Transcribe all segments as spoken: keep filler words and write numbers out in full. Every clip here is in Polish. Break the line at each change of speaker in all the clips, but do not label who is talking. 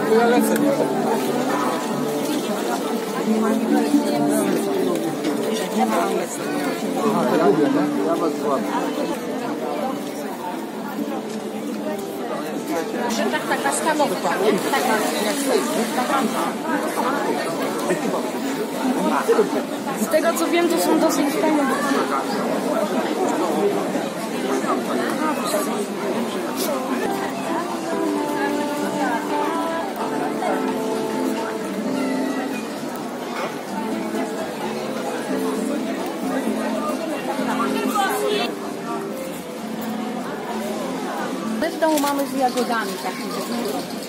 Ja lecę, nie? Nie ma angielskiego. Aha, to lubię, nie? Ja was złapię.
Tak, taka stanowka, nie? Taka jak z tego co wiem, to są dosyć fajne. My w domu mamy z jagodami takimi.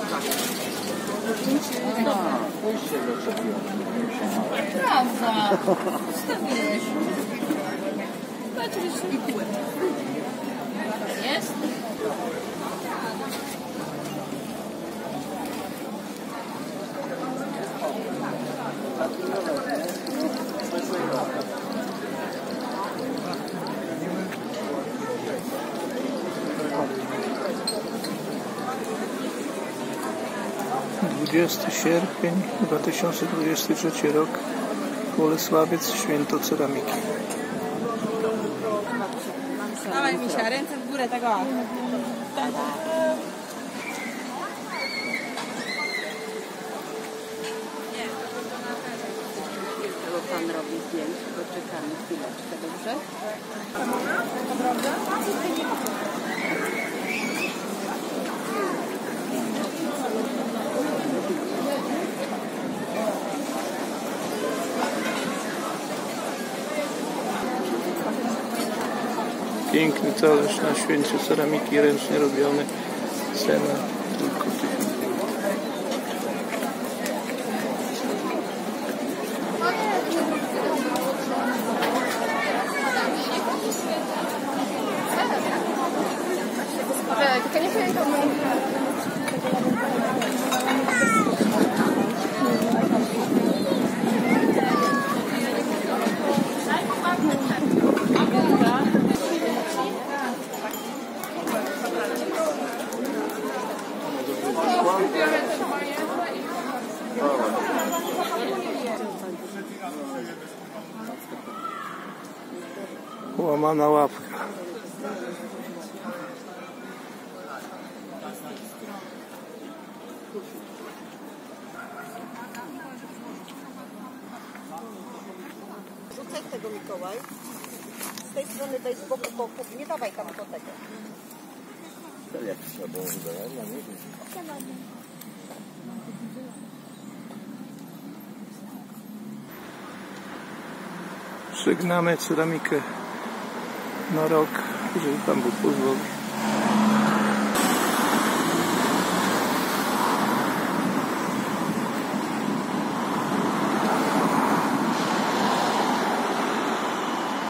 Prawda. Wstawiłeś. Patrzysz i kółek. Jest?
dwudziesty sierpień dwa tysiące dwudziesty trzeci rok, Bolesławiec, święto ceramiki.
Dawaj misia, ręce w górę tego. Tego pan robi zdjęć, poczekamy chwileczkę, dobrze? Dobrze?
Piękny talerz na święcie ceramiki, ręcznie robiony. Cena tylko tysiąc.
Tylko nie pamiętam.
Łamana łapka.
Rzucaj tego, Mikołaj. Z tej strony daj z boku, boku. Nie dawaj tam do tego.
To jak trzeba było wydawać? Ja nie wiem.
Żegnamy ceramikę na rok, jeżeli Pan Bóg pozwoli.